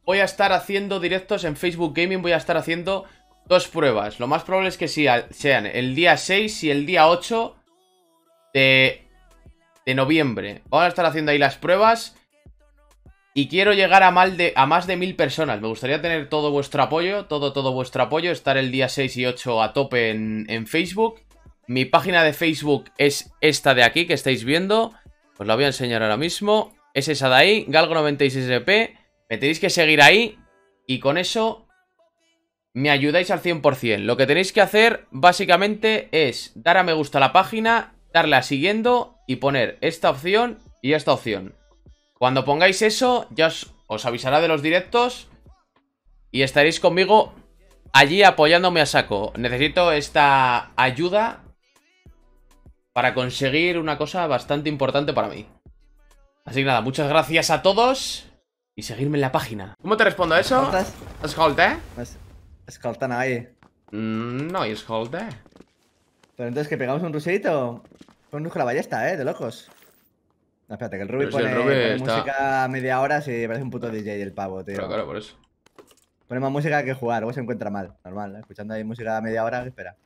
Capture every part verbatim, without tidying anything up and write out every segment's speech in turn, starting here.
voy a estar haciendo directos en Facebook Gaming. Voy a estar haciendo dos pruebas. Lo más probable es que sean el día seis y el día ocho de, de noviembre. Vamos a estar haciendo ahí las pruebas. Y quiero llegar a, mal de, a más de mil personas. Me gustaría tener todo vuestro apoyo. Todo, todo vuestro apoyo. Estar el día seis y ocho a tope en, en Facebook. Mi página de Facebook es esta de aquí que estáis viendo. Os la voy a enseñar ahora mismo. Es esa de ahí, Galgo noventa y seis E P. Me tenéis que seguir ahí. Y con eso me ayudáis al cien por cien. Lo que tenéis que hacer básicamente es dar a me gusta a la página, darle a siguiendo y poner esta opción y esta opción. Cuando pongáis eso, ya os, os avisará de los directos y estaréis conmigo allí apoyándome a saco. Necesito esta ayuda para conseguir una cosa bastante importante para mí. Así que nada, muchas gracias a todos y seguirme en la página. ¿Cómo te respondo a eso? Escolta. Escolta nadie. Mm, no hay escolta. Pero entonces que pegamos un ruserito. Con un la ballesta, eh, de locos. No, espérate, que el Ruby Pero si pone, el Ruby pone está- música a media hora, se parece un puto D J el pavo, tío. Pero claro, por eso. Pone más música que jugar, luego se encuentra mal. Normal, ¿eh? Escuchando ahí música a media hora, ¿qué espera?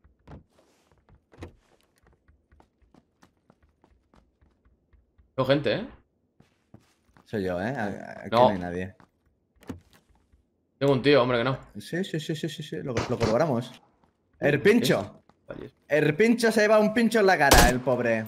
Tengo gente, ¿eh? Soy yo, ¿eh? Aquí No. no hay nadie. Tengo un tío, hombre, que no. Sí, sí, sí, sí, sí, sí. Lo, lo corroboramos. ¡El pincho! Vale. El pincho se lleva un pincho en la cara, el pobre.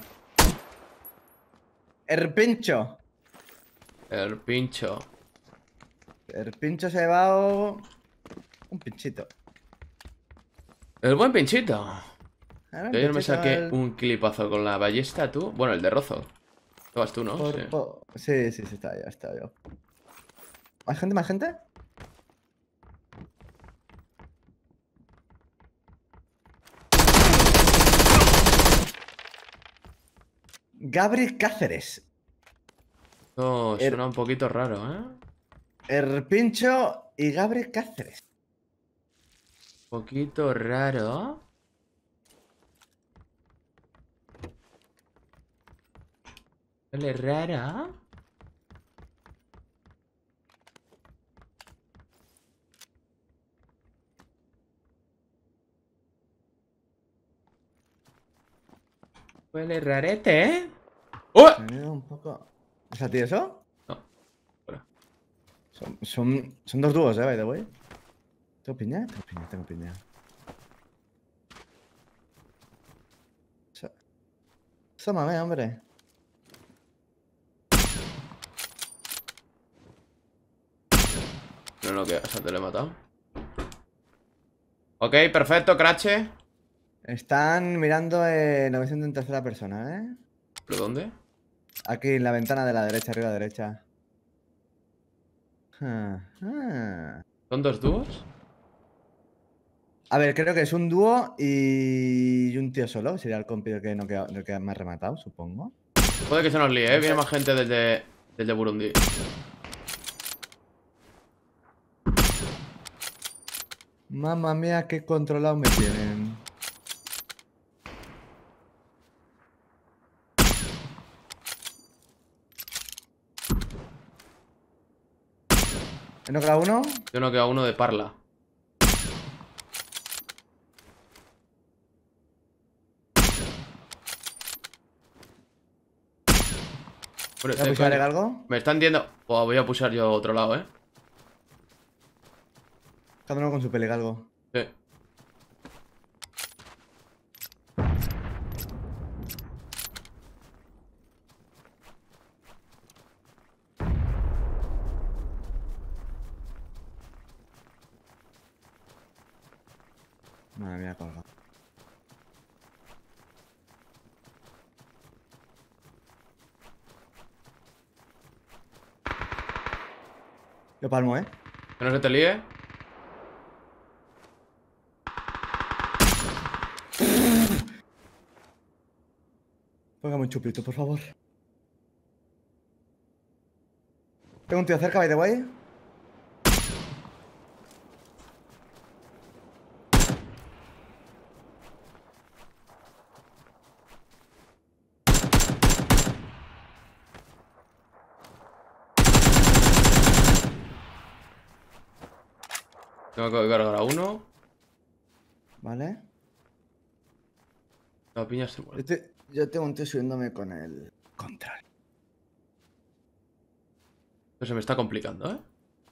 El pincho. El pincho. El pincho se ha llevado un pinchito. El buen pinchito. Ahora, Yo ayer me pinchito saqué al- un clipazo con la ballesta, tú. Bueno, el de Rozo. Estabas tú, ¿no? por- Sí. por- Sí, sí, sí, está yo, está yo. ¿Más gente, más gente? Gabri Cáceres. No, El- suena un poquito raro, ¿eh? El pincho y Gabri Cáceres. Un poquito raro. Huele rara. Huele rarete, ¿eh? ¡Oh! Me ha ido un poco. ¿Es a ti eso? No. Fuera. Son, son, son dos dúos, eh, by the way. ¿Tengo piña? Tengo piña, tengo piña. Sómame, hombre. No, no, que, o sea, te lo he matado. Ok, perfecto, Crache. Están mirando eh, novecientos en tercera persona, ¿eh? ¿Pero dónde? Aquí en la ventana de la derecha, arriba a la derecha. Ah, ah. ¿Son dos dúos? A ver, creo que es un dúo y un tío solo. Sería el compi el que no queda, el que me ha rematado, supongo. Puede que se nos líe, ¿eh? Viene más gente desde, desde Burundi. Mamma mía, qué controlado me tienen. ¿No queda uno? Yo no queda uno de Parla. Bueno, ¿Voy a eh, pusharle coño, algo? me están viendo. Oh, voy a pulsar yo a otro lado, ¿eh? Cada uno con su pelegalgo. Sí. Madre mía, colgado. Yo palmo, ¿eh? Que no se te líe. Póngame un chupito, por favor. Tengo un tío cerca, by the way. Tengo que cargar a uno. Vale. La piña se muere. Yo, te- yo tengo un tío subiéndome con el control. Esto se me está complicando, ¿eh?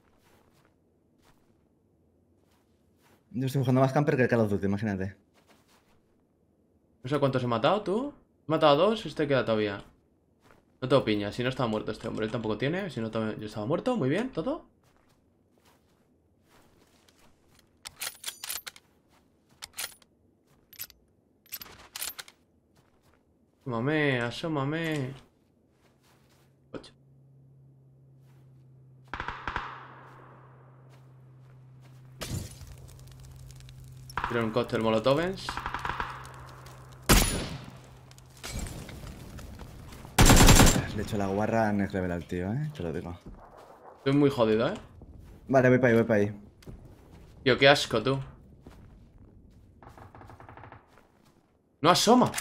Yo estoy jugando más camper que el Call of Duty, imagínate. No sé cuántos he matado, ¿tú? He matado a dos, este queda todavía. No tengo piña, si no estaba muerto este hombre. Él tampoco tiene, si no yo estaba muerto. Muy bien, todo. Asómame, asómame. Coche. Quiero un cóctel molotovens. Le echo la guarra next level al tío, eh. Te lo digo. Estoy muy jodido, ¿eh? Vale, voy para ahí, voy para ahí. Tío, qué asco, tú. No asoma.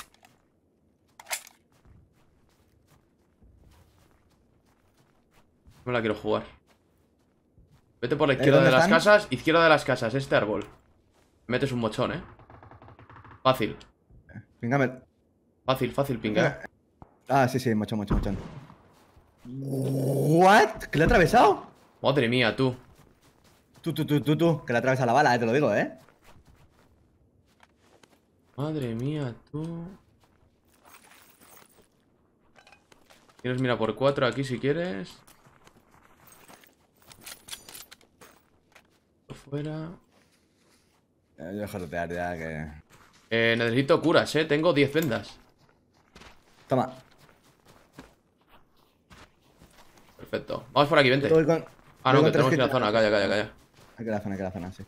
No me la quiero jugar. Vete por la izquierda ¿Eh, de dónde las están? casas. Izquierda de las casas, este árbol. Metes un mochón, ¿eh? Fácil. Véngame. Fácil, fácil, pinga, ¿eh? Ah, sí, sí, mochón, mochón, mochón. ¿What? ¿Que le ha atravesado? Madre mía, tú. Tú, tú, tú, tú, tú. Que le ha atravesado la bala, eh, te lo digo, eh. Madre mía, tú. Quieres mirar por cuatro aquí si quieres. Fuera. Eh, Yo dejo de pegar ya que. Eh, necesito curas, eh. Tengo diez vendas. Toma. Perfecto. Vamos por aquí, vente. Yo voy con- Ah, voy no, con que tres tenemos que ir a la kits. zona. Calla, calla, calla. Aquí la zona, aquí la zona, sí.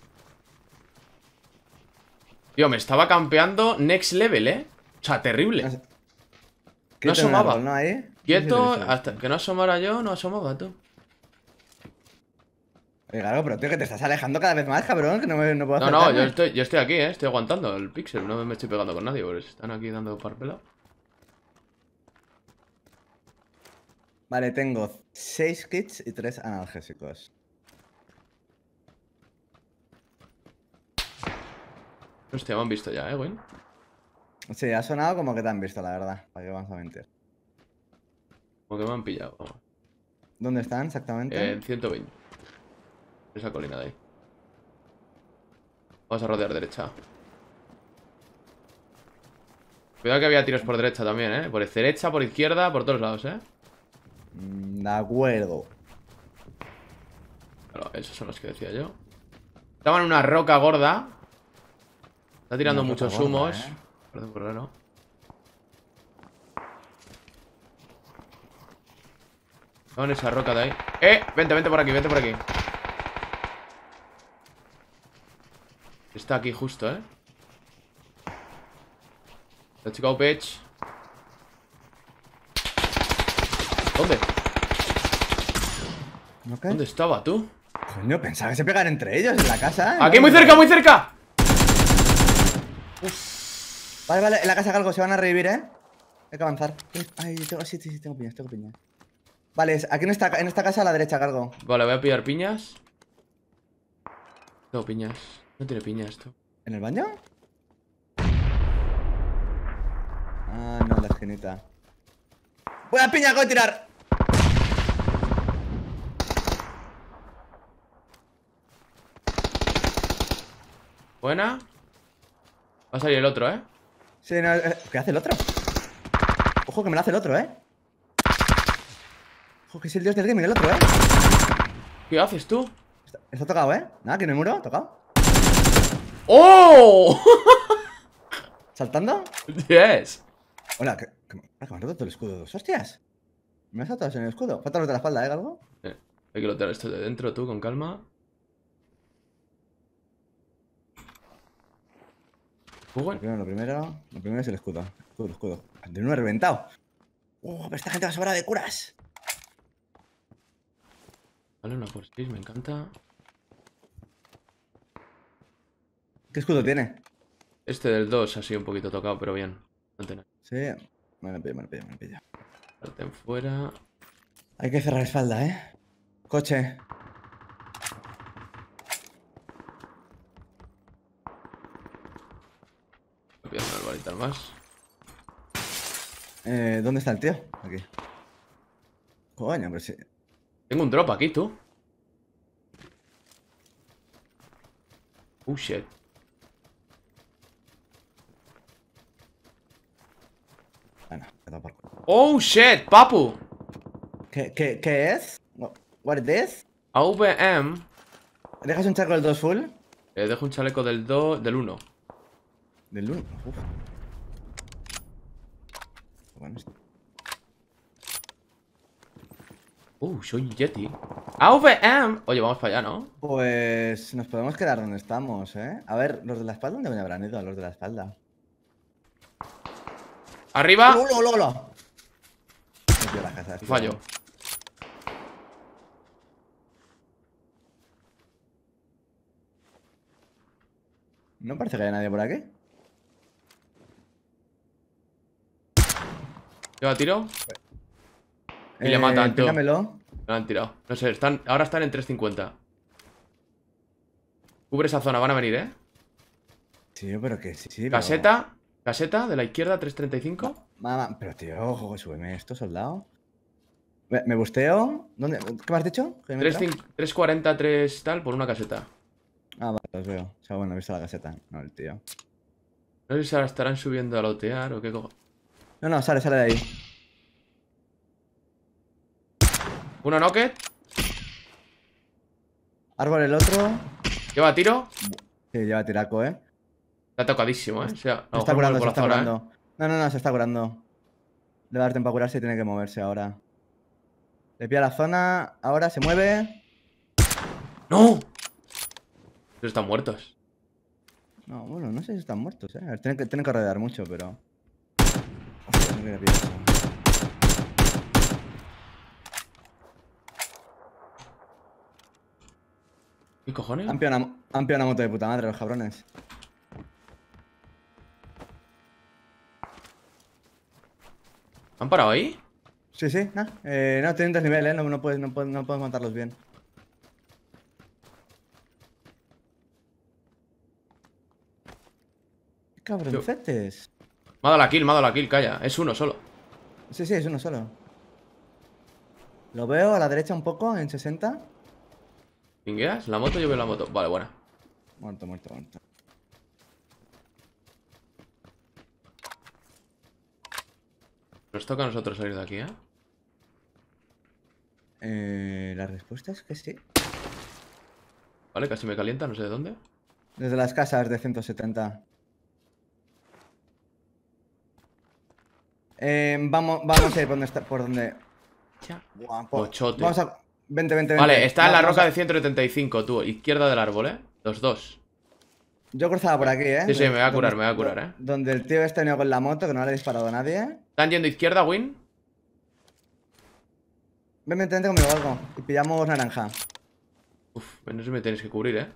Tío, me estaba campeando next level, eh. O sea, terrible. No sé. No Quieto en el asomaba. árbol, ¿no? Ahí. Quieto, No sé si lo he visto. hasta que no asomara yo, no asomaba, tú. Oye, claro, pero tío, que te estás alejando cada vez más, cabrón, que no, me, no puedo No, no, acercarme. yo estoy, yo estoy aquí, eh. Estoy aguantando el pixel. No me estoy pegando con nadie, porque están aquí dando parpela. Vale, tengo seis kits y tres analgésicos. Hostia, me han visto ya, eh, Win. Sí, ha sonado como que te han visto, la verdad. ¿Para qué vamos a mentir? Como que me han pillado. Vamos. ¿Dónde están exactamente? Eh, en ciento veinte. Esa colina de ahí. Vamos a rodear derecha. Cuidado que había tiros por derecha también, eh. Por derecha, por izquierda, por todos lados, eh. Mm, de acuerdo. Claro, esos son los que decía yo. Estaban en una roca gorda. Está tirando Una muchos roca gorda, humos. ¿eh? Parece muy raro. Estaban en esa roca de ahí. ¡Eh! Vente, vente por aquí, vente por aquí. Está aquí justo, eh. Let's go, bitch. ¿Dónde? ¿Ok? ¿Dónde estaba tú? Coño, pensaba que se pegan entre ellos en la casa. ¿eh? ¡Aquí, No, muy no, cerca, no. muy cerca! Vale, vale, en la casa Galgo se van a revivir, ¿eh? Hay que avanzar. Ay, tengo, sí, sí, sí, tengo piñas, tengo piñas. Vale, es- aquí en esta, en esta casa a la derecha, Galgo. Vale, voy a pillar piñas. Tengo piñas. No tiene piñas esto. ¿En el baño? Ah, no, en la esquinita. ¡Voy a piña, voy a tirar! Buena. Va a salir el otro, ¿eh? Sí, no, eh, ¿qué hace el otro? Ojo que me lo hace el otro, ¿eh? Ojo que es el dios del gaming el otro, ¿eh? ¿Qué haces tú? Está, está tocado, ¿eh? Nada, que no hay muro, tocado. ¡Oh! ¿Saltando? Yes. Hola, que, que, me- ah, que me han roto todo el escudo. Dos hostias. Me has saltado en el escudo. Falta los de la espalda, ¿eh, Galgo? Eh, hay que lotear esto de dentro, tú, con calma. Muy Lo bueno. primero, lo primero, lo primero es el escudo. Escudo, escudo. De uno reventado. ¡Uh! Pero esta gente va sobrada de curas. Vale, una por seis, me encanta. ¿Qué escudo tiene? Este del dos ha sido un poquito tocado, pero bien. No tiene. Sí. Me lo pillo, me lo pillo, me lo pillo. Sartén fuera. Hay que cerrar espalda, ¿eh? Coche. balitas más. Eh, ¿dónde está el tío? Aquí. Coño, pero sí. Tengo un drop aquí, tú. Oh, shit. Bueno, me da por culo. Oh, shit, papu. ¿Qué, qué, ¿Qué es? What is this? A V M. ¿Dejas un charco del dos full? Eh, dejo un chaleco del dos, del uno. Del uno. Uf. Bueno, esto. Uh, soy un Yeti. A V M. Oye, vamos para allá, ¿no? Pues nos podemos quedar donde estamos, ¿eh? A ver, los de la espalda, ¿dónde me habrán ido? Los de la espalda. Arriba. ¡Hola, hola, hola! Me dio la casa, tío. Fallo. No parece que haya nadie por aquí. Lleva tiro. Y Eh, le matan, tío. píngamelo. Me lo han tirado. No sé, están, ahora están en tres cincuenta. Cubre esa zona, van a venir, ¿eh? Sí, pero que sí, sí. Caseta. Pero... Caseta de la izquierda, tres treinta y cinco. Mamá, pero tío, ojo, súbeme esto, soldado. Me, me busteo. ¿Dónde? ¿Qué me has dicho? ¿Que me he entrado? tres cuarenta, tres tal por una caseta. Ah, vale, los veo. O sea, bueno, he visto la caseta. No, el tío. No sé si ahora estarán subiendo a lotear o qué cojo. No, no, sale, sale de ahí. Uno knocket. Árbol el otro. Lleva tiro. Sí, lleva tiraco, eh. Está tocadísimo, eh. O sea, a Se lo está mejor curando, muere se por la está zona, curando. No, no, no, se está curando. Le va a dar tiempo a curarse y tiene que moverse ahora. Le pilla la zona. Ahora se mueve. ¿eh? ¡No! Ellos están muertos. No, bueno, no sé si están muertos, eh. A ver, tienen que, tienen que rodear mucho, pero. Hostia, no quería pillar eso. ¿Qué cojones? Han pillado una, han pillado una moto de puta madre, los cabrones. ¿Han parado ahí? Sí, sí, nah. Eh, no, tienen desnivel, eh. No, no, puedes, no, puedes, no puedes montarlos bien. ¿Qué cabroncetes? Me ha dado la kill, me ha dado la kill, calla. Es uno solo. Sí, sí, es uno solo. Lo veo a la derecha un poco, en sesenta. ¿Pingueas? ¿La moto? Yo veo la moto. Vale, buena. Muerto, muerto, muerto. Nos toca a nosotros salir de aquí, ¿eh? Eh, la respuesta es que sí. Vale, casi me calienta, no sé de dónde. Desde las casas de ciento setenta. Eh, vamos, vamos a ir por donde está, por donde. Ya. Buah, por- Pochote. Vamos a. Vente, vente, vente. Vale, está en la Vamos roca a- de ciento setenta y cinco, tú. Izquierda del árbol, ¿eh? Los dos. Yo cruzaba por aquí, eh. Sí, sí, me voy a Donde- curar, me voy a curar, ¿eh? Donde el tío este venido con la moto, que no le ha disparado a nadie. ¿Están yendo izquierda, Win? Ven, vente, vente conmigo algo. Y pillamos naranja. Uf, no sé si me tienes que cubrir, ¿eh?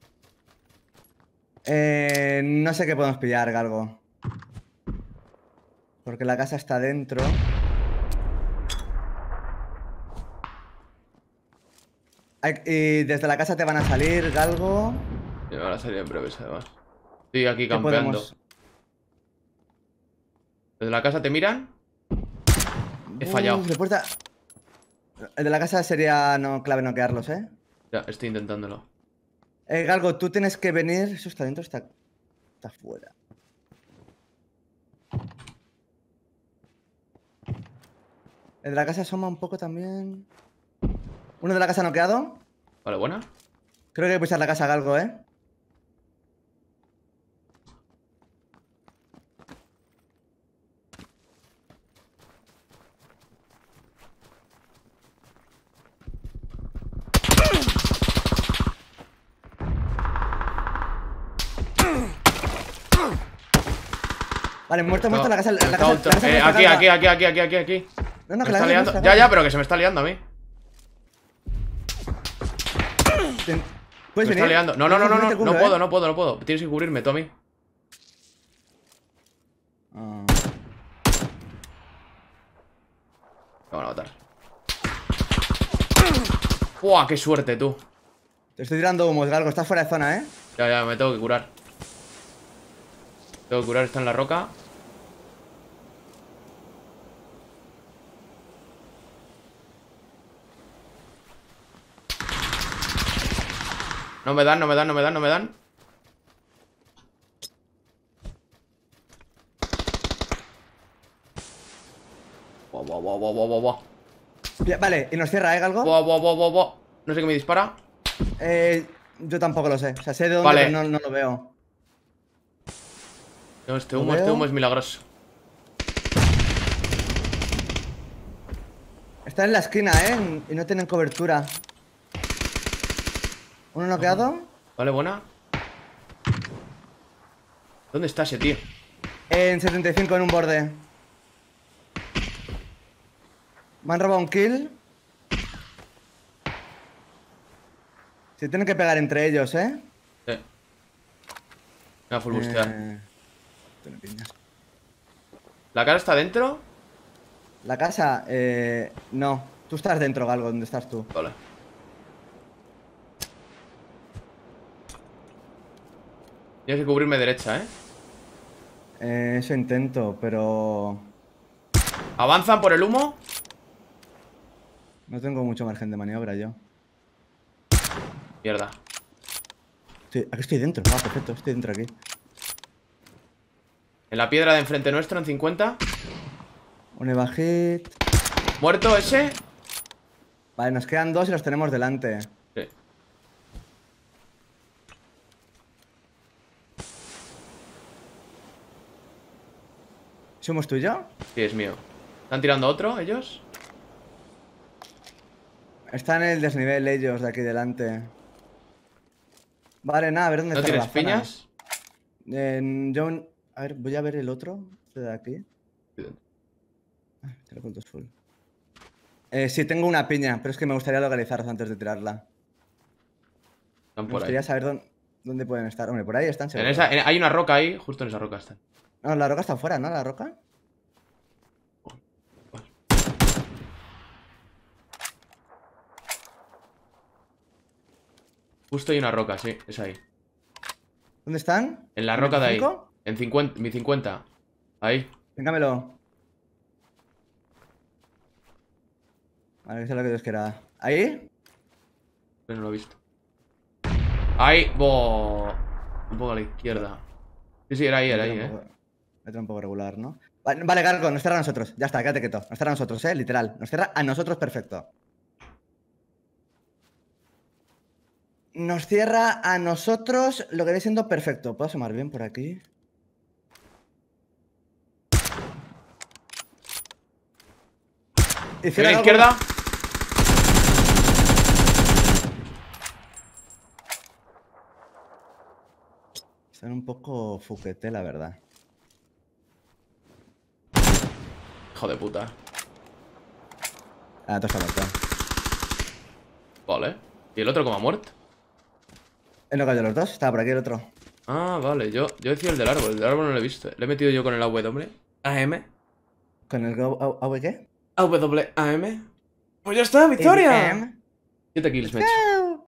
Eh, no sé qué podemos pillar, Galgo. Porque la casa está dentro. Hay- y desde la casa te van a salir, Galgo. Me van a salir en breves, además. Estoy aquí ¿Qué campeando. podemos? ¿Desde la casa te miran? He fallado. Uf, de puerta. El de la casa sería no, clave noquearlos, ¿eh? Ya, estoy intentándolo. Eh, Galgo, tú tienes que venir. ¿Eso está dentro o está, está fuera? El de la casa asoma un poco también. Uno de la casa noqueado. Vale, buena. Creo que hay que pisar la casa, Galgo, ¿eh? Vale, muerto, muerto No, la casa. La está casa, la alto. casa Eh, nuestra, aquí, Galgo. aquí, aquí, aquí, aquí, aquí, aquí. No, no, Me que la está casa liando. nuestra, Ya, Galgo. ya, pero que se me está liando a mí. Ten- ¿Puedes Me está venir? liando. No, no, no, no, Te no, cubro, no ¿eh? puedo, no puedo, no puedo. Tienes que cubrirme tú a mí. Ah. Me van a matar. ¡Buah! ¡Qué suerte, tú! Te estoy tirando humos, Galgo. Estás fuera de zona, ¿eh? Ya, ya, me tengo que curar. Tengo que curar, está en la roca. No me dan, no me dan, no me dan, no me dan. Buah, buah, buah, buah, buah, buah. Vale, y nos cierra, ¿eh, Galgo? Buah, buah, buah, buah, buah. No sé qué me dispara. Eh, yo tampoco lo sé. O sea, sé de dónde, Vale. pero no, no lo veo. No, este ¿Lo humo, este veo? humo es milagroso. Está en la esquina, ¿eh? Y no tienen cobertura. ¿Uno noqueado? Vale, buena. ¿Dónde está ese tío? En setenta y cinco en un borde. Me han robado un kill. Se tienen que pegar entre ellos, ¿eh? Sí. Me va a full bustear. Eh, tiene piñas. ¿La cara está dentro? La casa, eh, no. Tú estás dentro, Galgo, ¿dónde estás tú? Vale. Tienes que cubrirme derecha, ¿eh? Eh, eso intento, pero ¿Avanzan por el humo? no tengo mucho margen de maniobra yo. Mierda. Sí, aquí estoy dentro. Ah, perfecto, estoy dentro aquí. En la piedra de enfrente nuestro, en cincuenta. Un Eva hit. ¿Muerto ese? Vale, nos quedan dos y los tenemos delante. Sí. ¿Somos tú y yo? Sí, es mío. ¿Están tirando otro ellos? Están en el desnivel ellos de aquí delante. Vale, nada, a ver dónde ¿No está tienes la zona. piñas? En- yo, a ver, voy a ver el otro. Este de aquí. Ah, tiene puntos full. Eh, sí, tengo una piña, pero es que me gustaría localizarlos antes de tirarla. Están Me por ahí. gustaría saber dónde, dónde pueden estar. Hombre, por ahí están En seguro. esa, en- hay una roca ahí, justo en esa roca están. No, la roca está afuera, ¿no? La roca. Justo hay una roca, sí, es ahí. ¿Dónde están? En la ¿En roca de ahí. veinticinco? En cincuenta, mi cincuenta. Ahí. Véngamelo. Vale, que sea lo que Dios quiera. ¿Ahí? Pero no lo he visto. Ahí. Bo... Un poco a la izquierda. Sí, sí, era ahí, era ahí, Me eh. un poco- me trae un poco regular, ¿no? Vale, vale, Gargo, nos cierra a nosotros. Ya está, quédate quieto. Nos cierra a nosotros, eh, literal. Nos cierra a nosotros, perfecto. Nos cierra a nosotros lo que viene siendo perfecto. ¿Puedo asomar bien por aquí? ¿A la izquierda? Están un poco fuquete, la verdad. Hijo de puta. Ah, todo está muerto. Vale. ¿Y el otro cómo ha muerto? ¿En lo que hay de los dos? Estaba por aquí el otro. Ah, vale. Yo, yo decía el del árbol. El del árbol no lo he visto. Le he metido yo con el A W. A M. ¿Con el A W qué? A W A M. Pues ya está, victoria. A M. siete kills me he hecho.